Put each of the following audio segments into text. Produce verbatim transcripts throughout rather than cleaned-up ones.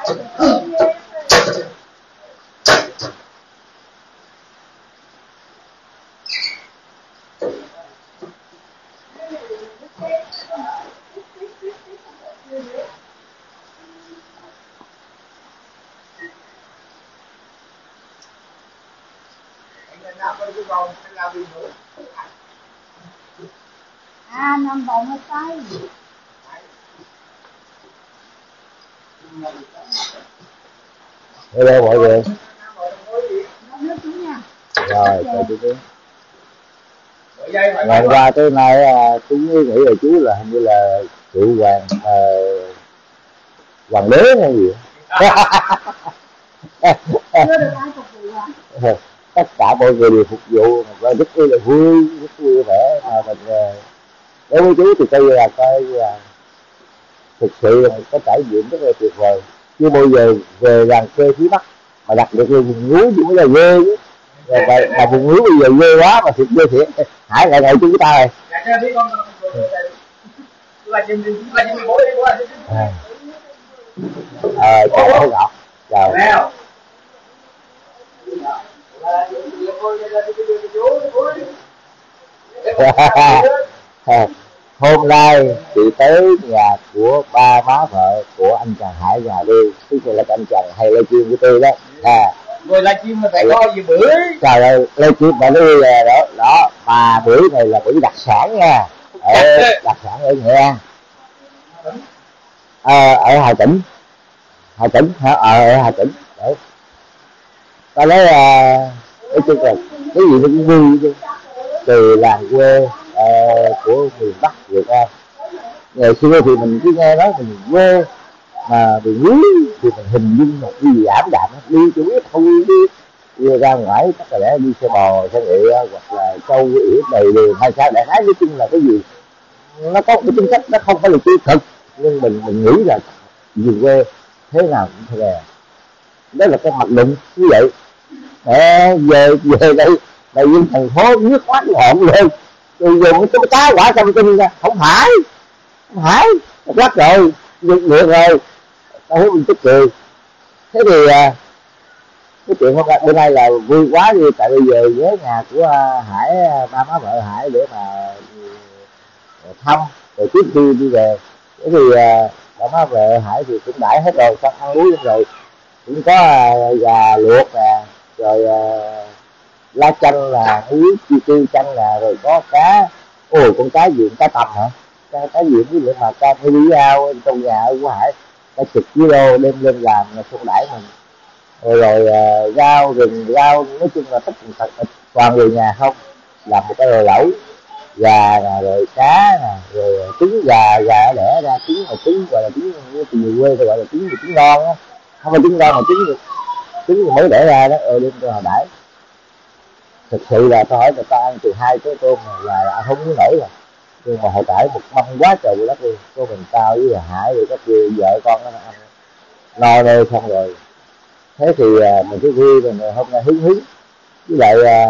À, nằm bầu hơi tay. Hello mọi người. Rồi, chào chú Tiến. Ngày hôm qua tới nay chú nghĩ là chú là hình như là cựu hoàng uh, hoàng đế hay gì. chưa được ai phục vụ à? Tất cả mọi người đều phục vụ và rất là vui, rất vui vẻ mà mình đối với chú thì coi như là coi là thực sự là có trải nghiệm rất là tuyệt vời. Chưa bao giờ về làng quê phía Bắc mà đặc biệt là vùng núi cũng là ghê chứ. Rồi mà, mà vùng núi bây giờ ghê quá mà thiệt ghê thiệt. Hải lại ngồi chung với ta này. À, chào thấy Ngọc. Chào. Hôm nay chị tới nhà của ba má vợ của anh chàng Hải nhà đi, tức là anh chàng hay live stream với tôi đó. À, rồi live stream mà phải coi gì bữa. Trời ơi, live stream mà nó đi đó, đó, mà bữa này là bữa đặc sản nha. Ở đặc sản ở Nghệ An. À, ở Hà Tĩnh. Hà Tĩnh hả? Ờ, ở Hà Tĩnh. Đấy. Ta nói à, nói chung là cái gì nó cũng vui chứ. Từ làng quê uh, của miền Bắc Việt Nam. Ngày xưa thì mình cứ nghe nói mình quê mà miền núi thì mình hình dung một cái gì ảm đạm đi cho biết thôi đi, đi ra ngoài chắc là lẽ đi xe bò xe ngựa hoặc là trâu yểu đầy đường hay sao đại khái, nói chung là cái gì nó có cái chính sách nó không phải là tiêu cực, nhưng mình mình nghĩ là miền quê thế nào cũng phải là đó là cái mặc định như vậy. Để về về đây đây những thành phố nước mắt ngọn lên rồi dùng cái cá quả trong tinh ra, không phải không phải lắc rồi được được rồi tao thấy mình tức cười. Thế thì cái chuyện hôm nay bữa nay là vui quá đi, tại bây giờ nhớ nhà của Hải, ba má vợ Hải để mà thăm rồi trước khi đi về. Thế thì ba má vợ Hải thì cũng đãi hết rồi, xong ăn uống rồi, cũng có gà luộc nè, rồi lá chanh là muối chi tiêu chanh nè, rồi có cá, ôi con cá gì, cá tầm hả, cá, cá gì cái vậy mà cá phải đi ao trong nhà ở của Hải, cả chục kilo đem lên làm là không đãi mình. Rồi, rồi uh, rau rừng rau nói chung là tất cả toàn người nhà không, làm một cái rồi lẩu gà nè, rồi cá nè, rồi trứng gà gà đẻ ra trứng, mà trứng gọi là trứng từ người quê gọi là trứng trứng non á, không phải trứng non mà trứng trứng mới đẻ ra đó, ờ đem cho họ đãi. Thực sự là tôi hỏi người ta ăn từ hai cái tôm là, là không muốn nổi rồi, nhưng mà họ trải một mâm quá trời đất luôn, có mình tao với Hải rồi các kia vợ con nó ăn no nê xong rồi. Thế thì à, mình cứ vui rồi hôm nay hứng hứng với lại à,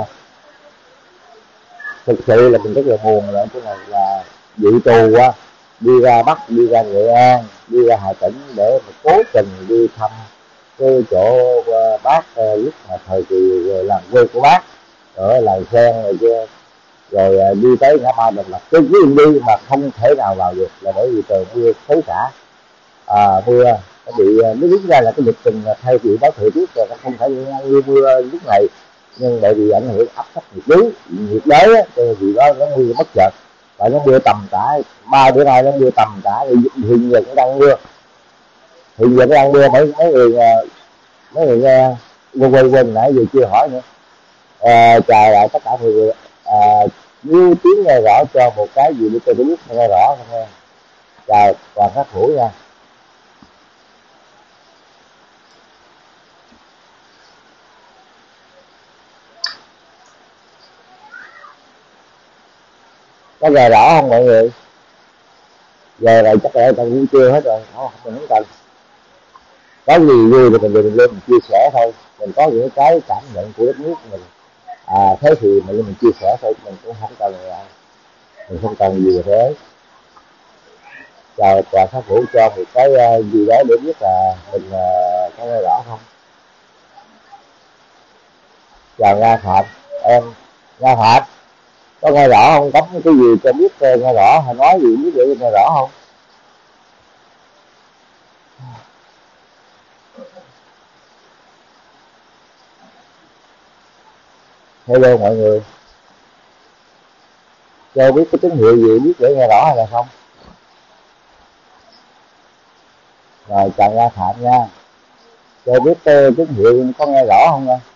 thực sự là mình rất là buồn là cái này là dị tù quá, đi ra Bắc, đi ra Nghệ An, đi ra Hà Tĩnh để mà cố tình đi thăm cái chỗ uh, bác uh, lúc mà thời kỳ uh, làm quê của bác ở làng sen rồi kia, rồi uh, đi tới ngã ba Đồng Lập, cái chuyến đi mà không thể nào vào được là bởi vì trời mưa xối xả, à, mưa nó bị uh, nó đứng ra là cái lịch trình theo dự báo thời tiết rồi nó không thể mưa mưa lúc này, nhưng bởi vì ảnh hưởng áp thấp nhiệt đới nhiệt đới á, thì đó nó mưa bất chợt và nó mưa tầm tã, ba bữa nay nó mưa tầm tã, thì hiện giờ cũng đang mưa, hiện giờ nó đang mưa. Mấy mấy người mấy người nghe quên quên quên nãy giờ chưa hỏi nữa. À, chào lại tất cả mọi người. À, nếu tiếng nghe rõ cho một cái gì để tôi biết nghe rõ không nghe. Chào toàn các thủ nha. Có nghe rõ không mọi người? Giờ này chắc là tao vui chưa hết rồi, không mình không cần. Có gì vui thì mình mình lên mình chia sẻ thôi, mình có những cái cảm nhận của đất nước của mình, à thế thì mình lên mình chia sẻ thôi, mình cũng không cần là mình không cần gì thế. chào chào sát vũ cho một cái uh, gì đó để biết là mình uh, có nghe rõ không. Chào Nga Phạm, em Nga Phạm có nghe rõ không, có cái gì cho biết uh, nghe rõ, hay nói gì biết để nghe rõ không? Hello mọi người, cho biết cái tín hiệu gì biết để nghe rõ hay là không. Rồi chào Nga Phạm nha, cho biết uh, tín hiệu có nghe rõ không nha.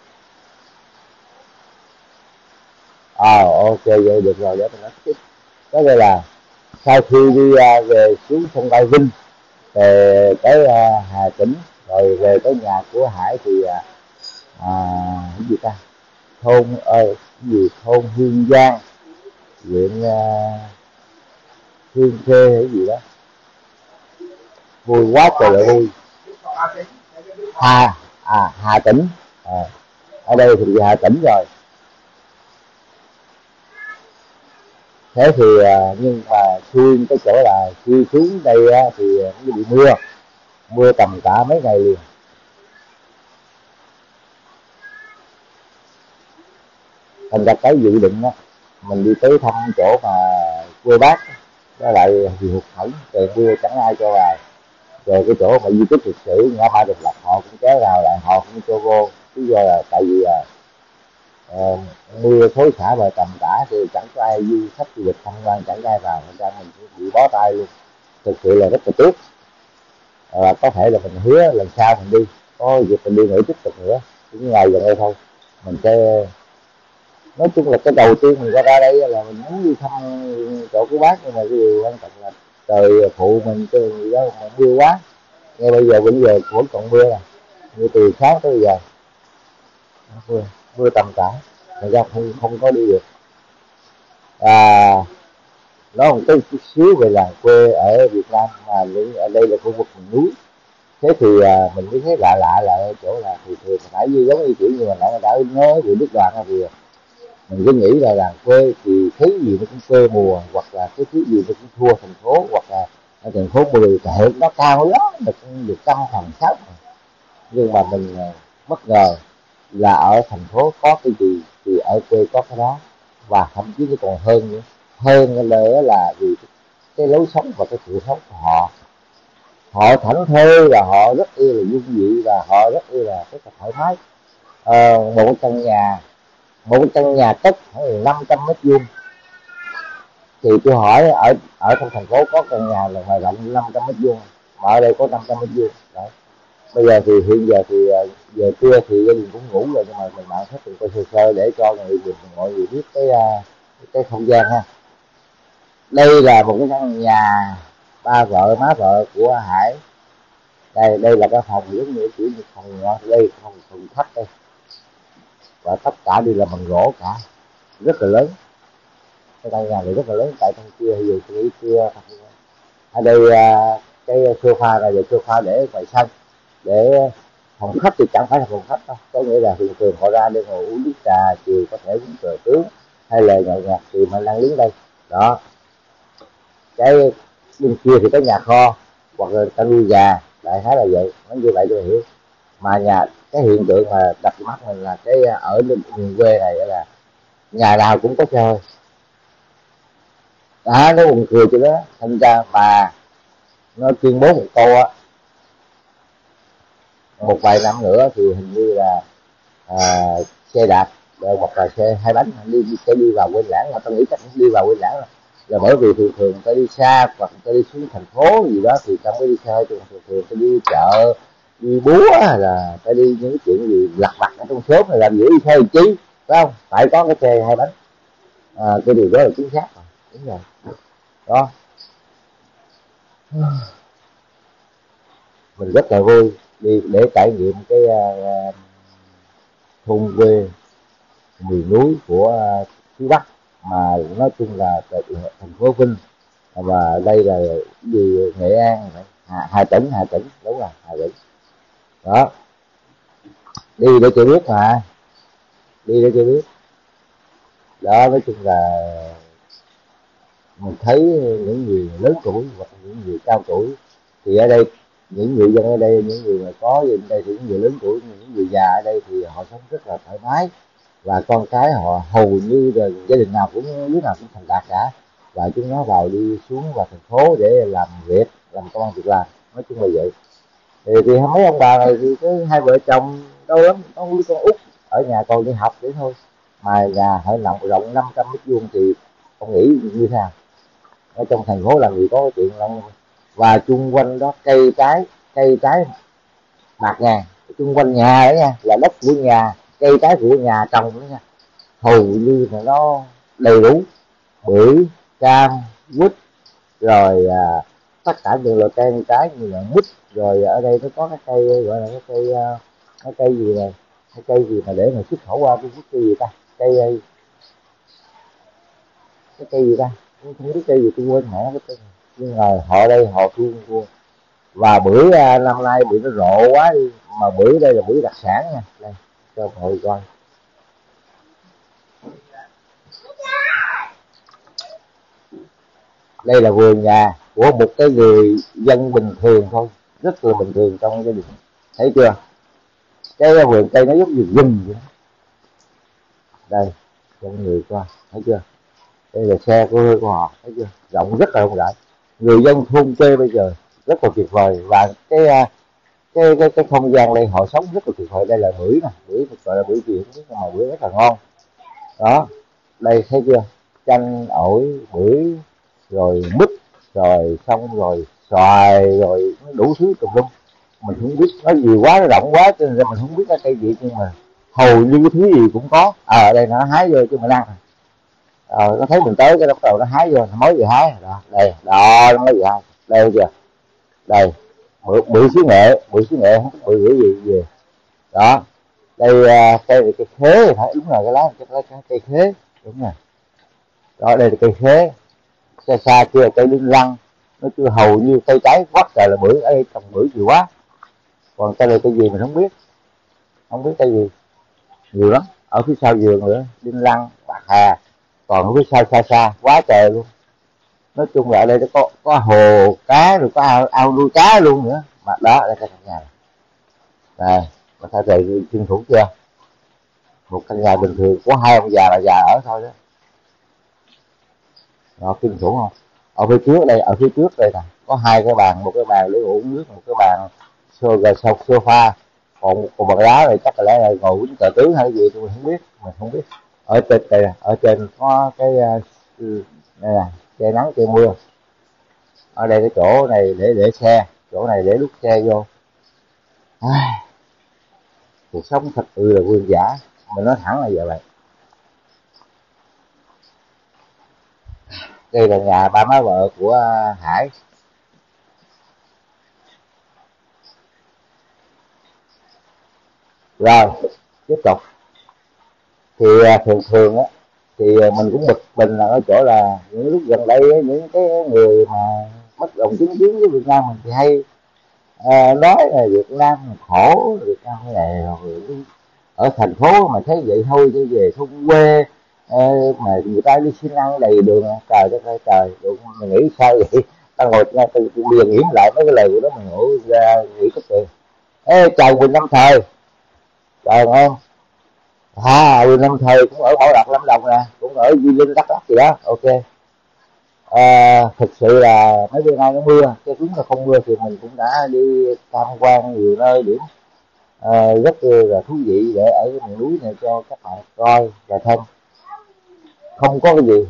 À ok vậy được rồi, để mình nói tiếp. Đó đây là sau khi đi uh, về xuống sân bay Vinh, về tới uh, Hà Tĩnh, rồi về tới nhà của Hải thì uh, à, cái gì ta, thôn ơi uh, gì thôn Hương Giang, huyện uh, Hương Khê hay gì đó, vui quá trời là vui. Hà à Hà Tĩnh, à, ở đây thì Hà Tĩnh rồi. Thế thì nhưng mà xuyên cái chỗ là khi xuống đây á, thì nó bị mưa mưa tầm cả mấy ngày liền. Thành ra cái dự định á, mình đi tới thăm chỗ mà quê bác đó lại thì hụt hẫng, trời mưa chẳng ai cho vào, rồi cái chỗ mà di tích lịch sử ngã ba Độc Lập họ cũng kéo vào lại, họ cũng cho vô, lý do là tại vì là uh, mưa xối xả và tầm tã thì chẳng có ai du khách du lịch tham quan, chẳng ai vào, nên ra mình bị bó tay luôn, thực sự là rất là tiếc. À, có thể là mình hứa lần sau mình đi, có dịp mình đi nữa tiếp tục nữa, những ngày gần đây thôi mình sẽ, nói chung là cái đầu tiên mình ra ra đây là mình muốn đi thăm chỗ của bác, nhưng mà cái điều quan trọng là trời phụ mình cái gì đó mà mưa quá, ngay bây giờ bây giờ vẫn còn mưa nè, mưa từ sáng tới bây giờ mưa mưa tầm tã, thành ra không không có đi được. À, nói một cái chút xíu về làng quê ở Việt Nam, mà ở đây là khu vực miền núi. Thế thì à, mình mới thấy lạ lạ là ở chỗ là thì thường phải như giống như kiểu như là đã đã nói về Đức Đoàn thì mình cứ nghĩ là làng quê thì thấy gì nó cũng quê mùa, hoặc là cái thứ gì nó cũng thua thành phố, hoặc là ở thành phố mười tệ nó cao lắm, được được trăm phần sáu. Nhưng mà mình à, bất ngờ là ở thành phố có cái gì thì ở quê có cái đó, và thậm chí nó còn hơn nữa. Hơn nữa là vì cái lối sống và cái sự sống của họ, họ thảnh thơi và họ rất yêu là dung dị, và họ rất yêu là rất là thoải mái. À, một căn nhà một căn nhà cất khoảng năm trăm mét vuông, thì tôi hỏi ở ở trong thành phố có căn nhà là ngoài rộng năm trăm mét vuông, mà ở đây có năm trăm mét vuông đấy. Bây giờ thì hiện giờ thì giờ trưa thì gia đình cũng ngủ rồi, nhưng mà mình bạn thích mình coi sơ sơ để cho người dùng mọi người biết cái cái không gian ha. Đây là một cái căn nhà ba vợ má vợ của Hải. Đây đây là cái phòng giống như kiểu như phòng nhỏ, đây phòng phòng khách đây, và tất cả đều là bằng gỗ cả, rất là lớn. Cái căn nhà này rất là lớn, tại trong kia giờ tôi nghĩ chưa. Ở đây cái sofa này là sofa để ngoài sân, để phòng khách thì chẳng phải là phòng khách đâu, có nghĩa là thường thường họ ra để ngồi uống nước trà chiều, có thể uống cờ tướng hay là nhậu nhạt thì mình đang đứng đây đó. Cái bên kia thì có nhà kho hoặc là ta nuôi gà, đại khái là vậy, nó như vậy tôi hiểu. Mà nhà cái hiện tượng mà đập mắt mình là cái ở miền quê này là nhà nào cũng có chơi đó, nó buồn cười chứ đó. Thành ra mà nó tuyên bố một câu á, một vài năm nữa thì hình như là à, xe đạp hoặc là xe hai bánh đi, đi sẽ đi vào Quên Lãng, mà tôi nghĩ chắc cũng đi vào Quên Lãng là, là bởi vì thường thường ta đi xa hoặc ta đi xuống thành phố gì đó thì ta mới đi xe, thường thường ta đi chợ đi búa hay là ta đi những cái chuyện gì lặt vặt ở trong xóm này làm gì đi xe chi, phải không, phải có cái xe hai bánh. À, cái điều đó là chính xác rồi, đúng rồi đó. Mình rất là vui đi để trải nghiệm cái uh, thôn quê miền núi của uh, phía Bắc, mà nói chung là thành phố Vinh, và đây là gì Nghệ An, Hà, Hà Tĩnh Hà Tĩnh đúng rồi, Hà Tĩnh đó. Đi để cho biết mà, đi để cho biết đó. Nói chung là mình thấy những người lớn tuổi hoặc những người cao tuổi, thì ở đây những người dân ở đây, những người mà có ở đây thì những người lớn tuổi, những người già ở đây thì họ sống rất là thoải mái, và con cái họ hầu như là gia đình nào cũng lúc nào cũng thành đạt cả, và chúng nó vào đi xuống vào thành phố để làm việc, làm công ăn việc làm, nói chung là vậy. Thì, thì mấy ông bà này thì cái hai vợ chồng đâu lắm, có đứa con út ở nhà còn đi học vậy thôi, mà nhà hơi rộng rộng năm trăm mét vuông thì ông nghĩ như thế nào? Ở trong thành phố làm gì có cái chuyện lắm. Và chung quanh đó cây trái cây trái bạc ngàn, chung quanh nhà đó nha, là đất của nhà, cây trái của nhà trồng đó nha, hầu như là nó đầy đủ, bưởi, cam, quýt, rồi à, tất cả những loại cây trái như là mít, rồi ở đây nó có cái cây gọi là cái cây cái cây gì này, cái cây gì mà để mà xuất khẩu qua cái cây gì ta, cây cái cây gì ta, không biết cây gì tôi quên mẹ cái tên, nhưng mà họ đây họ thương mua. Và bưởi năm nay bưởi nó rộ quá đi, mà bưởi đây là bưởi đặc sản nha, đây cho mọi người coi. Đây là vườn nhà của một cái người dân bình thường thôi, rất là bình thường trong gia đình, thấy chưa? Cái vườn cây nó giống như rừng vậy đó. Đây cho mọi người coi, thấy chưa? Đây là xe của, của họ, thấy chưa? Rộng rất là rộng rãi. Người dân thôn quê bây giờ rất là tuyệt vời, và cái cái cái, cái không gian đây họ sống rất là tuyệt vời. Đây là bưởi nè, bưởi gọi là bưởi gì không biết, nhưng mà bưởi rất là ngon. Đó, đây thấy chưa? Chanh, ổi, bưởi, rồi mít, rồi xong rồi xoài, rồi đủ thứ tùm lum. Mình không biết, nó nhiều quá, nó rộng quá cho nên mình không biết cái cây gì, nhưng mà hầu như cái thứ gì cũng có. À, ở đây nó hái vô cho mình ăn. Ờ, nó thấy mình tới cái bắt đầu nó hái vô, nó mới vừa hái đó, đây đó, nó mới vừa hái, đây chưa, đây bưởi, bưởi xứ Nghệ, bưởi xứ Nghệ không biết bưởi bưởi gì về đó. Đây cây cây khế, phải đúng rồi, cái lá cái, cái cây khế, đúng rồi đó. Đây là cây khế, xa xa kia là cây đinh lăng, nó chưa hầu như cây trái quất trời là bưởi, ở đây trồng bưởi nhiều quá. Còn cây này cây gì mình không biết, không biết cây gì, nhiều lắm. Ở phía sau vườn nữa, đinh lăng, bạc hà, còn ở phía sau xa xa quá trời luôn. Nói chung là ở đây nó có có hồ cá, rồi có ao, ao nuôi cá luôn nữa. Mà đó, đây là căn nhà này, này mà ta về chân thủ chưa? Một căn nhà bình thường có hai ông già là già ở thôi đó. Đó, kinh khủng không? Ở phía trước đây, ở phía trước đây nè, có hai cái bàn, một cái bàn để uống nước, một cái bàn sofa, còn còn bàn đá này chắc là lẽ là ngồi uống cờ tướng hay cái gì tôi không biết, mình không biết. Ở trên đây, ở trên có cái đây nè, che nắng che mưa. Ở đây cái chỗ này để để xe, chỗ này để đút xe vô. À, cuộc sống thật sự là vương giả, mình nói thẳng là vậy. Đây là nhà ba má vợ của Hải. Rồi tiếp tục thì thường thường á thì mình cũng bực mình là ở chỗ là những lúc gần đây ấy, những cái người mà bất đồng chính kiến với Việt Nam mình thì hay à, nói là Việt Nam khổ, Việt Nam này rồi ở thành phố mà thấy vậy thôi, chứ về thôn quê à, mà người ta đi xin ăn đầy đường, trời đất ơi trời, đúng, mình nghĩ sao vậy? Ta ngồi ngay từ liền nghiễm lại mấy cái lời của đó, mình ngủ ra nghĩ cái tiền. Ê chào Quỳnh Năm Thời, trời ơi, à Quỳnh Năm Thời cũng ở Bảo Lộc Lâm Đồng nè, cũng ở Di Linh Đắk Lắk gì đó, ok. À, thực sự là mấy bữa nay nó mưa, cái đúng là không mưa thì mình cũng đã đi tham quan nhiều nơi điểm à, rất là thú vị để ở cái miền núi này cho các bạn coi và thân. Không có cái gì,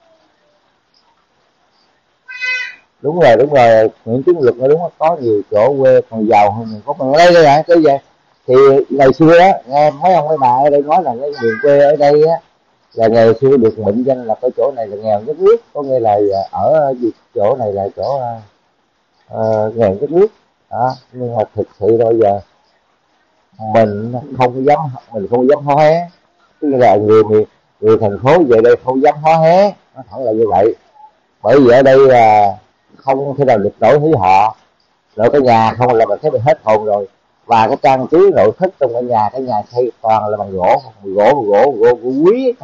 đúng rồi đúng rồi, Nguyễn Tiến Lực nó đúng, có nhiều chỗ quê còn giàu hơn mình, có mình đây đây này cái gì. Thì ngày xưa á, nghe mấy ông mấy bà ở đây nói là cái miền quê ở đây á là ngày xưa được mệnh danh là cái chỗ này là nghèo nhất nước, có nghĩa là ở chỗ này là chỗ uh, nghèo nhất nước đó. Nhưng mà thực sự bây giờ mình không dám mình không dám hó hé, tức là người người, người thành phố về đây không dám hó hé, nó thẳng là như vậy. Bởi vì ở đây là không thể nào được nổi với họ, rồi cái nhà không là mình thấy bị hết hồn rồi. Và cái trang trí nội thất trong cái nhà, cái nhà xây toàn là bằng gỗ, gỗ gỗ gỗ, gỗ quý,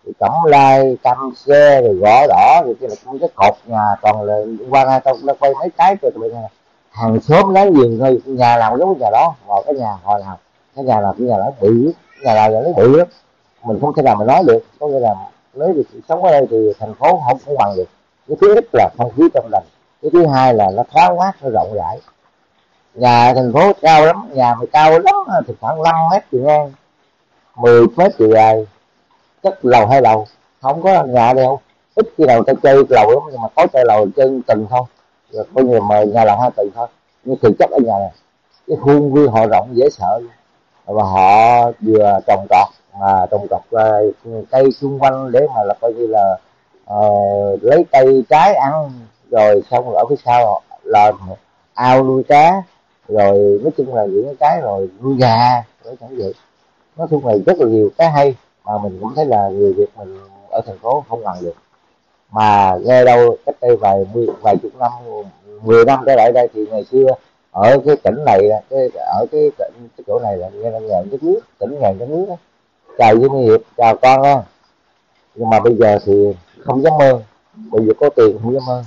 Cẩm Lai, Cam Xe, rồi Gõ Đỏ, rồi cái là cũng cái cột nhà toàn là qua ngay tao nó quay mấy cái cho tụi mình hàng xóm láng giềng thôi, nhà nào giống nhà đó, vào cái nhà họ nào cái nhà nào cái nhà đó bự, nhà nào là nó bự lắm, mình không thể nào mà nói được. Có nghĩa là nếu được sống ở đây thì thành phố không không bằng được. Cái thứ nhất là không khí trong lành, cái thứ hai là nó thoáng mát, nó rộng rãi. Nhà thành phố cao lắm, nhà mà cao lắm thì khoảng năm mét chiều ngang, mười mét chiều dài, chắc lầu hai lầu, không có nhà đâu. Ít khi nào ta chơi lầu lắm, nhưng mà có chơi lầu chơi tầng thôi, rồi coi như mà nhà lầu hai tầng thôi. Nhưng thực chất ở nhà này cái khuôn viên họ rộng dễ sợ, và họ vừa trồng trọt mà trồng trọt uh, cây xung quanh để mà là coi như là uh, lấy cây trái ăn, rồi xong rồi ở phía sau là ao nuôi cá, rồi nói chung là những cái rồi nuôi gà, rồi chẳng vậy. Nói chung là rất là nhiều cái hay mà mình cũng thấy là người Việt mình ở thành phố không làm được. Mà nghe đâu cách đây vài mươi vài chục năm, mười năm trở lại đây thì ngày xưa ở cái tỉnh này, cái ở cái, cái, cái chỗ này là nghe là nghèo nhất nước, tỉnh nghèo nhất nước đó. Chào với Hiệp, chào con á. Nhưng mà bây giờ thì không dám mơ, bây giờ có tiền không dám mơ.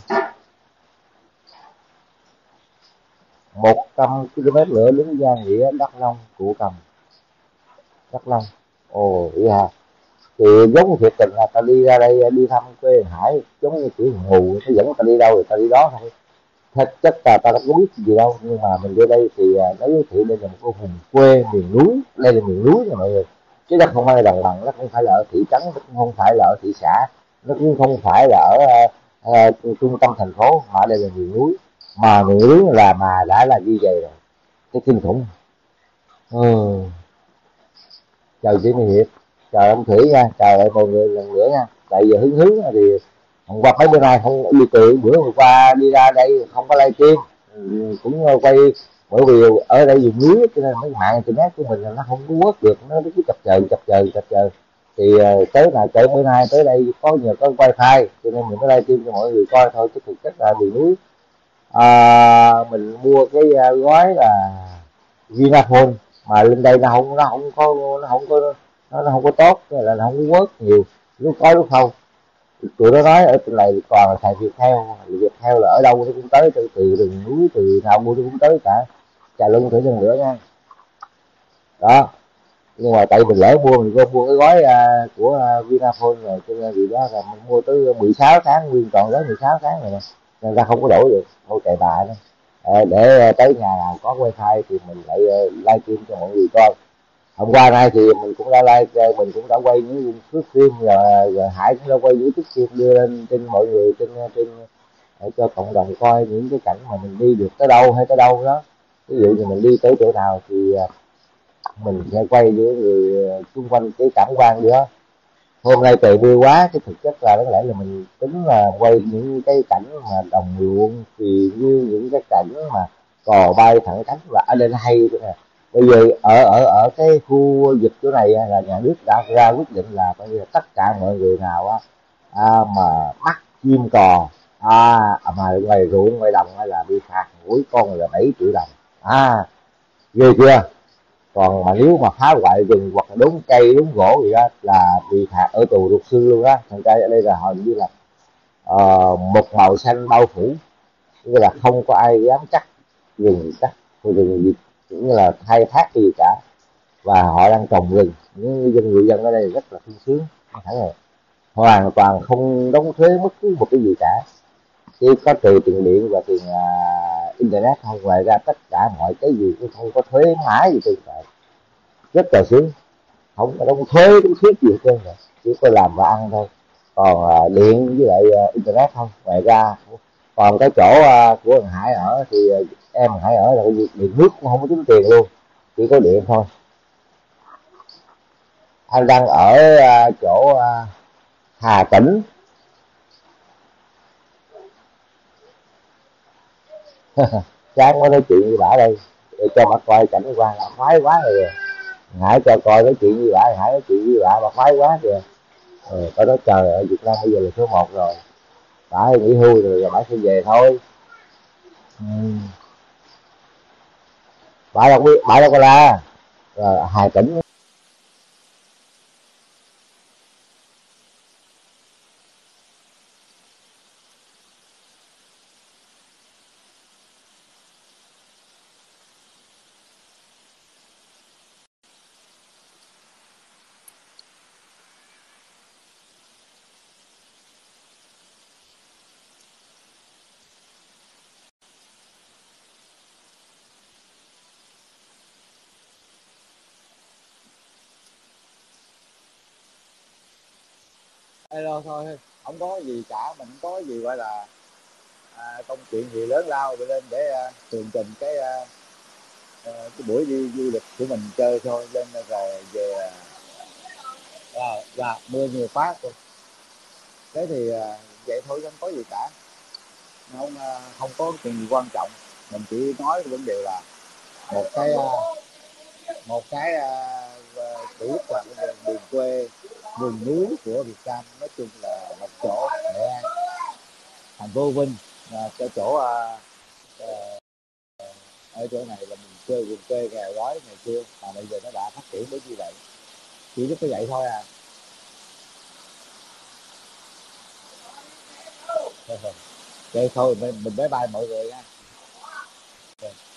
Một trăm ki lô mét nữa đến Gia Nghĩa, Đắk Nông, Cụ Cầm, Đắk Nông. Ồ, yeah. Thì giống thiệt tình là ta đi ra đây đi thăm quê Hải, giống như kiểu mù, nó dẫn ta đi đâu thì ta đi đó thôi. Thật chất là ta đâu có biết gì đâu, nhưng mà mình vô đây thì nó giới thiệu đây là một cái vùng quê miền núi, đây là miền núi nha mọi người, chứ nó không phải là đồng bằng, nó không phải là ở thị trấn, nó cũng không phải là ở thị xã, nó cũng không phải là ở uh, uh, trung tâm thành phố, mà đây là miền núi. Mà miền núi là mà đã là như vậy rồi, cái kinh khủng. Ừ. Chào chị Mỹ Hiệp, chào ông Thủy nha, chào lại mọi người lần nữa nha. Tại giờ hứng hứng thì hôm qua mấy bữa nay không đi từ bữa hôm qua đi ra đây không có livestream, cũng quay, bởi vì ở đây vùng núi cho nên mấy mạng internet của mình là nó không có quất được, nó cứ chập chờn chập chờn chập chờn. Thì tới là tới bữa nay tới đây có nhờ có wifi cho nên mình mới livestream cho mọi người coi thôi, chứ thực chất là vùng núi. À, mình mua cái gói là Vinaphone mà lên đây nó không nó không có nó không có nó, nó không có tốt, là nó không có quất nhiều, lúc có lúc không. Tụi nó nói ở trên này còn là xài Viettel, Viettel là ở đâu nó cũng tới, từ từ rừng núi từ nào mua nó cũng tới cả. Chà lưng thử lần nữa nha. Đó, nhưng mà tại mình lỡ mua, mình có mua cái gói uh, của uh, Vinaphone rồi, cho nên vì đó là mình mua tới mười sáu tháng nguyên tròn tới mười sáu tháng rồi nè, nên ra không có đổi được, thôi kệ bà đó. À, để uh, tới nhà nào có wifi thì mình lại uh, livestream cho mọi người coi. Hôm qua nay thì mình cũng đã like, mình cũng đã quay những thước phim, rồi, rồi Hải cũng đã quay những thước phim đưa lên trên mọi người, trên trên để cho cộng đồng coi những cái cảnh mà mình đi được tới đâu hay tới đâu đó. Ví dụ như mình đi tới chỗ nào thì mình sẽ quay với người xung quanh cái cảm quan đó. Hôm nay trời mưa quá, cái thực chất là đáng lẽ là mình tính là quay những cái cảnh mà đồng ruộng, thì như những cái cảnh mà cò bay thẳng cánh, và ở đây nó hay nữa nè. Bây giờ ở ở ở cái khu vực chỗ này là nhà nước đã ra quyết định là coi như là tất cả mọi người nào á, à, mà bắt chim cò à, mà ngoài ruộng ngoài đồng là bị phạt mỗi con là bảy triệu đồng. À, ghê chưa? Còn mà nếu mà phá hoại rừng hoặc là đốn cây đốn gỗ gì đó là bị phạt ở tù luật sư luôn á. Thằng trai ở đây là họ như là uh, một màu xanh bao phủ, như là không có ai dám chắc rừng, chắc rừng gì cũng như là khai thác gì cả, và họ đang trồng rừng. Những dân người dân ở đây rất là sung sướng, hẳn rồi, hoàn toàn không đóng thuế bất cứ một cái gì cả, chỉ có trừ tiền điện và tiền uh, internet thôi, ngoài ra tất cả mọi cái gì cũng không có thuế má gì trên trời, rất là sướng, không có đóng thuế đóng thuế gì hết trơn rồi, chỉ có làm và ăn thôi. Còn uh, điện với lại uh, internet thôi, ngoài ra. Còn cái chỗ uh, của thằng Hải ở thì uh, em Hải ở là điện nước cũng không có tính tiền luôn, chỉ có điện thôi. Anh đang ở uh, chỗ uh, Hà Tĩnh. Sáng mới nói chuyện với bả đây để cho bả coi cảnh quan, là khoái quá rồi. Hải cho coi nói chuyện với bả, Hải nói chuyện với bả, bả khoái quá kìa. Ừ, có nói trời ở Việt Nam bây giờ là số một rồi, bả nghỉ hưu rồi, rồi bả sẽ về thôi. Ừ. Bả đâu biết, bả đâu có la. Rồi Hà Tĩnh Hello thôi, không có gì cả, mình không có gì gọi là à, công chuyện gì lớn lao đi lên để à, tường trình cái à, à, cái buổi đi du lịch của mình chơi thôi, lên rồi về à, và mưa nhiều phát thôi. Thế thì à, vậy thôi, không có gì cả, không à, không có chuyện gì quan trọng. Mình chỉ nói vấn đề là một cái à, một cái à, à, chủ yếu là cái miền quê vùng núi của Việt Nam, nói chung là một chỗ Nghệ An, thành phố Vinh, là cái chỗ à, à, ở chỗ này là mình quê vùng quê nghèo đói ngày xưa mà bây giờ nó đã phát triển đến như vậy, chỉ biết cái vậy thôi à. Vậy thôi mình mình bye bye mọi người nha.